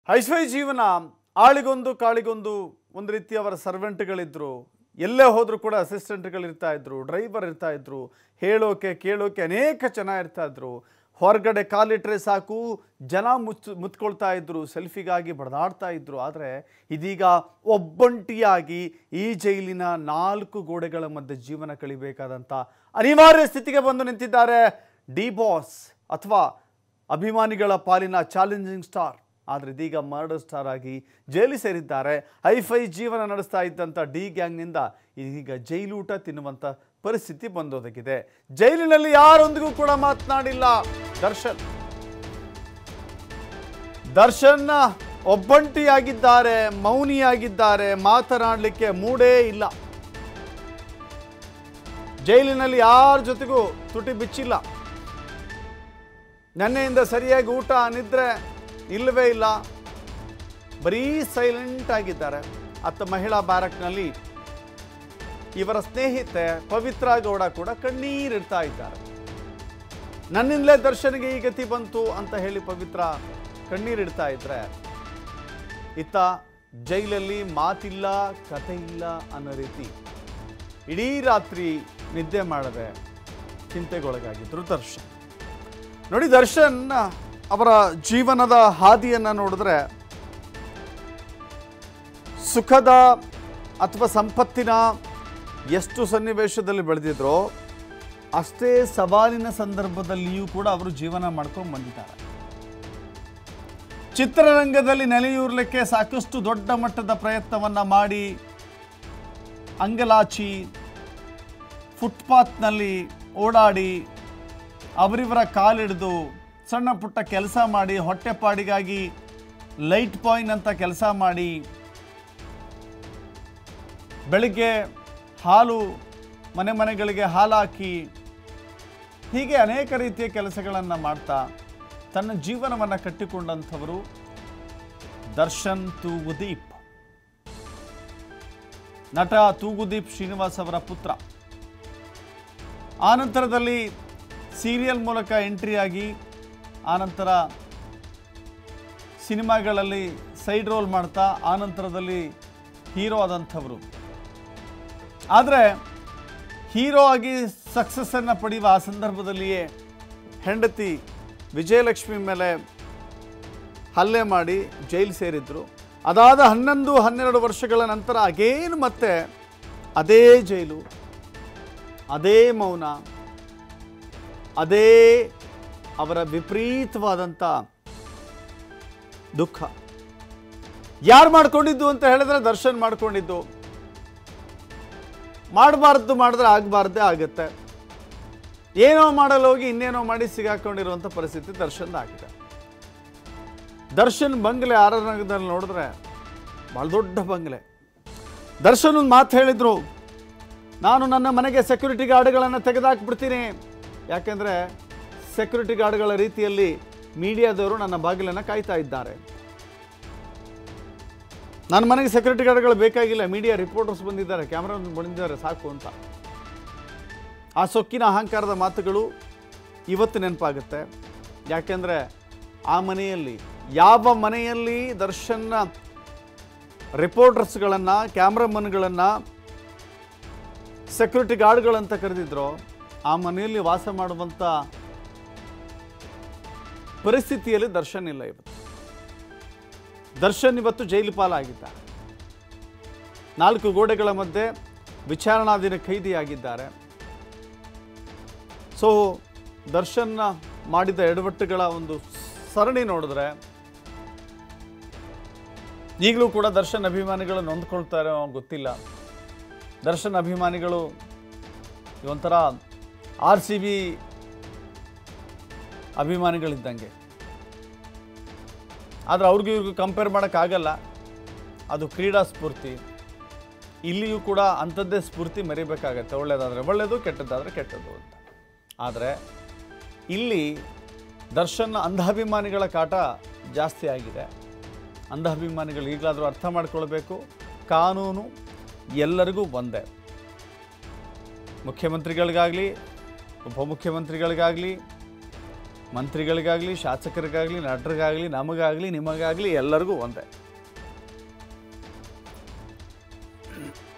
Hi fi ಜೀವನ ಆಳಿಗೊಂದು ಕಾಳಿಗೊಂದು ಒಂದು ರೀತಿ ಅವರ ಸರ್ವೆಂಟ್ಗಳಿದ್ರು. ಎಲ್ಲೇ ಹೋದರೂ ಕೂಡ ಅಸಿಸ್ಟೆಂಟ್ಗಳಿರ್ತಾ ಇದ್ರು, ಡ್ರೈವರ್ ಇರ್ತಾ ಇದ್ರು, ಹೇಳೋಕೆ ಕೇಳೋಕೆ ಅನೇಕ ಜನ ಇರ್ತಾ ಇದ್ರು. ಹೊರಗಡೆ ಕಾಲಿಟ್ರೆ ಸಾಕು ಜನ ಮುತ್ಕೊಳ್ತಾ ಇದ್ರು, ಸೆಲ್ಫಿಗಾಗಿ ಬಡದಾಡ್ತಾ ಇದ್ರು. ಆದರೆ ಇದೀಗ ಒಬ್ಬಂಟಿಯಾಗಿ ಈ ಜೈಲಿನ 4 ಗೋಡೆಗಳ ಮಧ್ಯೆ ಜೀವನ ಕಳಿಬೇಕಾದಂಥ ಅನಿವಾರ್ಯ ಸ್ಥಿತಿಗೆ ಬಂದು ನಿಂತಿದ್ದಾರೆ ಡಿ ಬಾಸ್ ಅಥವಾ ಅಭಿಮಾನಿಗಳ ಪಾಲಿನ ಚಾಲೆಂಜಿಂಗ್ ಸ್ಟಾರ್. ಆದರೆ ಇದೀಗ ಮರ್ಡರ್ ಸ್ಟಾರ್ ಆಗಿ ಜೈಲು ಸೇರಿದ್ದಾರೆ. ಹೈಫೈ ಜೀವನ ನಡೆಸ್ತಾ ಇದ್ದಂಥ ಡಿ ಗ್ಯಾಂಗ್ನಿಂದ ಇದೀಗ ಜೈಲೂಟ ತಿನ್ನುವಂಥ ಪರಿಸ್ಥಿತಿ ಬಂದೊದಗಿದೆ. ಜೈಲಿನಲ್ಲಿ ಯಾರೊಂದಿಗೂ ಕೂಡ ಮಾತನಾಡಿಲ್ಲ ದರ್ಶನ್ ಒಬ್ಬಂಟಿಯಾಗಿದ್ದಾರೆ, ಮೌನಿಯಾಗಿದ್ದಾರೆ, ಮಾತನಾಡಲಿಕ್ಕೆ ಮೂಡೇ ಇಲ್ಲ. ಜೈಲಿನಲ್ಲಿ ಯಾರ ಜೊತೆಗೂ ತುಟಿ ಬಿಚ್ಚಿಲ್ಲ. ನೆನ್ನೆಯಿಂದ ಸರಿಯಾಗಿ ಊಟ ನಿದ್ರೆ ಇಲ್ಲವೇ ಇಲ್ಲ, ಬರೀ ಸೈಲೆಂಟ್ ಆಗಿದ್ದಾರೆ. ಅತ್ತ ಮಹಿಳಾ ಬ್ಯಾರಕ್ನಲ್ಲಿ ಇವರ ಸ್ನೇಹಿತೆ ಪವಿತ್ರ ಗೌಡ ಕೂಡ ಕಣ್ಣೀರಿಡ್ತಾ ಇದ್ದಾರೆ. ನನ್ನಿಂದಲೇ ದರ್ಶನ್ಗೆ ಈ ಗತಿ ಬಂತು ಅಂತ ಹೇಳಿ ಪವಿತ್ರ ಕಣ್ಣೀರಿಡ್ತಾ ಇದ್ರೆ, ಇತ್ತ ಜೈಲಲ್ಲಿ ಮಾತಿಲ್ಲ ಕತೆ ಇಲ್ಲ ಅನ್ನೋ ರೀತಿ ಇಡೀ ರಾತ್ರಿ ನಿದ್ದೆ ಮಾಡದೆ ಚಿಂತೆಗೊಳಗಾಗಿದ್ರು ದರ್ಶನ್. ನೋಡಿ, ದರ್ಶನ್ ಅವರ ಜೀವನದ ಹಾದಿಯನ್ನು ನೋಡಿದ್ರೆ ಸುಖದ ಅಥವಾ ಸಂಪತ್ತಿನ ಎಷ್ಟು ಸನ್ನಿವೇಶದಲ್ಲಿ ಬೆಳೆದಿದ್ರೋ ಅಷ್ಟೇ ಸವಾಲಿನ ಸಂದರ್ಭದಲ್ಲಿಯೂ ಕೂಡ ಅವರು ಜೀವನ ಮಾಡ್ಕೊಂಡು ಬಂದಿದ್ದಾರೆ. ಚಿತ್ರರಂಗದಲ್ಲಿ ನೆಲೆಯೂರಲಿಕ್ಕೆ ಸಾಕಷ್ಟು ದೊಡ್ಡ ಮಟ್ಟದ ಪ್ರಯತ್ನವನ್ನು ಮಾಡಿ ಅಂಗಲಾಚಿ ಫುಟ್ಪಾತ್ನಲ್ಲಿ ಓಡಾಡಿ ಅವರಿವರ ಕಾಲಿಡಿದು ಸಣ್ಣ ಪುಟ್ಟ ಕೆಲಸ ಮಾಡಿ ಹೊಟ್ಟೆಪಾಡಿಗಾಗಿ ಲೈಟ್ ಪಾಯಿಂಟ್ ಅಂತ ಕೆಲಸ ಮಾಡಿ ಬೆಳಿಗ್ಗೆ ಹಾಲು ಮನೆಗಳಿಗೆ ಹಾಲು ಹಾಕಿ ಹೀಗೆ ಅನೇಕ ರೀತಿಯ ಕೆಲಸಗಳನ್ನು ಮಾಡ್ತಾ ತನ್ನ ಜೀವನವನ್ನು ಕಟ್ಟಿಕೊಂಡಂಥವರು ದರ್ಶನ್ ತೂಗುದೀಪ್. ನಟ ತೂಗುದೀಪ್ ಶ್ರೀನಿವಾಸ್ ಅವರ ಪುತ್ರ. ಆನಂತರದಲ್ಲಿ ಸೀರಿಯಲ್ ಮೂಲಕ ಎಂಟ್ರಿಯಾಗಿ ಆನಂತರ ಸಿನಿಮಾಗಳಲ್ಲಿ ಸೈಡ್ ರೋಲ್ ಮಾಡ್ತಾ ಆನಂತರದಲ್ಲಿ ಹೀರೋ ಆದಂಥವರು. ಆದರೆ ಹೀರೋ ಆಗಿ ಸಕ್ಸಸ್ಸನ್ನು ಪಡೆಯುವ ಆ ಸಂದರ್ಭದಲ್ಲಿಯೇ ಹೆಂಡತಿ ವಿಜಯಲಕ್ಷ್ಮಿ ಮೇಲೆ ಹಲ್ಲೆ ಮಾಡಿ ಜೈಲು ಸೇರಿದ್ರು. ಅದಾದ 11-12 ವರ್ಷಗಳ ನಂತರ ಅಗೇನ್ ಮತ್ತೆ ಅದೇ ಜೈಲು, ಅದೇ ಮೌನ, ಅದೇ ಅವರ ವಿಪರೀತವಾದಂಥ ದುಃಖ. ಯಾರು ಮಾಡ್ಕೊಂಡಿದ್ದು ಅಂತ ಹೇಳಿದ್ರೆ ದರ್ಶನ್ ಮಾಡ್ಕೊಂಡಿದ್ದು. ಮಾಡಬಾರ್ದು ಮಾಡಿದ್ರೆ ಆಗಬಾರ್ದೇ ಆಗುತ್ತೆ. ಏನೋ ಮಾಡಲು ಹೋಗಿ ಇನ್ನೇನೋ ಮಾಡಿ ಸಿಗಾಕೊಂಡಿರುವಂಥ ಪರಿಸ್ಥಿತಿ ದರ್ಶನ್ ಆಗಿದೆ. ದರ್ಶನ್ ಬಂಗ್ಲೆ ಆರ್.ಆರ್. ನಗರದಲ್ಲಿ ನೋಡಿದ್ರೆ ಭಾಳ ದೊಡ್ಡ ಬಂಗ್ಲೆ. ದರ್ಶನ್ ಒಂದು ಮಾತು ಹೇಳಿದ್ರು, ನಾನು ನನ್ನ ಮನೆಗೆ ಸೆಕ್ಯೂರಿಟಿ ಗಾರ್ಡ್ಗಳನ್ನು ತೆಗೆದುಹಾಕ್ಬಿಡ್ತೀನಿ. ಯಾಕೆಂದರೆ ಸೆಕ್ಯೂರಿಟಿ ಗಾರ್ಡ್ಗಳ ರೀತಿಯಲ್ಲಿ ಮೀಡಿಯಾದವರು ನನ್ನ ಬಾಗಿಲನ್ನು ಕಾಯ್ತಾ ಇದ್ದಾರೆ. ನನ್ನ ಮನೆಗೆ ಸೆಕ್ಯೂರಿಟಿ ಗಾರ್ಡ್ಗಳು ಬೇಕಾಗಿಲ್ಲ, ಮೀಡಿಯಾ ರಿಪೋರ್ಟರ್ಸ್ ಬಂದಿದ್ದಾರೆ, ಕ್ಯಾಮ್ರಾ ಬಂದಿದ್ದಾರೆ ಸಾಕು ಅಂತ. ಆ ಸೊಕ್ಕಿನ ಅಹಂಕಾರದ ಮಾತುಗಳು ಇವತ್ತು ನೆನಪಾಗುತ್ತೆ. ಯಾಕೆಂದರೆ ಆ ಮನೆಯಲ್ಲಿ, ಯಾವ ಮನೆಯಲ್ಲಿ ದರ್ಶನ್ನ ರಿಪೋರ್ಟರ್ಸ್ಗಳನ್ನು, ಕ್ಯಾಮ್ರಾಮನ್ಗಳನ್ನು ಸೆಕ್ಯೂರಿಟಿ ಗಾರ್ಡ್ಗಳಂತ ಕರೆದಿದ್ರೋ ಆ ಮನೆಯಲ್ಲಿ ವಾಸ ಮಾಡುವಂಥ ಪರಿಸ್ಥಿತಿಯಲ್ಲಿ ದರ್ಶನ್ ಇಲ್ಲ. ಇವತ್ತು ದರ್ಶನ್ ಇವತ್ತು ಜೈಲು ಪಾಲಾಗಿದ್ದಾರೆ. 4 ಗೋಡೆಗಳ ಮಧ್ಯೆ ವಿಚಾರಣಾಧೀನ ಖೈದಿಯಾಗಿದ್ದಾರೆ. ಸೊ ದರ್ಶನ್ ಮಾಡಿದ ಎಡವಟ್ಟುಗಳ ಒಂದು ಸರಣಿ ನೋಡಿದ್ರೆ ಈಗಲೂ ಕೂಡ ದರ್ಶನ್ ಅಭಿಮಾನಿಗಳು ನೊಂದ್ಕೊಳ್ತಾರೆ ಗೊತ್ತಿಲ್ಲ. ದರ್ಶನ್ ಅಭಿಮಾನಿಗಳು ಒಂಥರ RCB ಅಭಿಮಾನಿಗಳಿದ್ದಂಗೆ. ಆದರೆ ಅವ್ರಿಗೂ ಇವ್ರಿಗೂ ಕಂಪೇರ್ ಮಾಡೋಕ್ಕಾಗಲ್ಲ. ಅದು ಕ್ರೀಡಾ ಸ್ಫೂರ್ತಿ. ಇಲ್ಲಿಯೂ ಕೂಡ ಅಂಥದ್ದೇ ಸ್ಫೂರ್ತಿ ಮೆರಿಬೇಕಾಗತ್ತೆ. ಒಳ್ಳೆಯದಾದರೆ ಒಳ್ಳೆಯದು, ಕೆಟ್ಟದ್ದಾದರೆ ಕೆಟ್ಟದ್ದು ಅಂತ. ಆದರೆ ಇಲ್ಲಿ ದರ್ಶನ್ ಅಂಧಾಭಿಮಾನಿಗಳ ಕಾಟ ಜಾಸ್ತಿ ಆಗಿದೆ. ಅಂಧಾಭಿಮಾನಿಗಳು ಈಗಲಾದರೂ ಅರ್ಥ ಮಾಡ್ಕೊಳ್ಬೇಕು, ಕಾನೂನು ಎಲ್ಲರಿಗೂ ಒಂದೇ. ಮುಖ್ಯಮಂತ್ರಿಗಳಿಗಾಗಲಿ, ಉಪಮುಖ್ಯಮಂತ್ರಿಗಳಿಗಾಗಲಿ, ಮಂತ್ರಿಗಳಿಗಾಗಲಿ, ಶಾಸಕರಿಗಾಗಲಿ, ನಟರಿಗಾಗಲಿ, ನಮಗಾಗಲಿ, ನಿಮಗಾಗಲಿ ಎಲ್ಲರಿಗೂ ಒಂದೇ.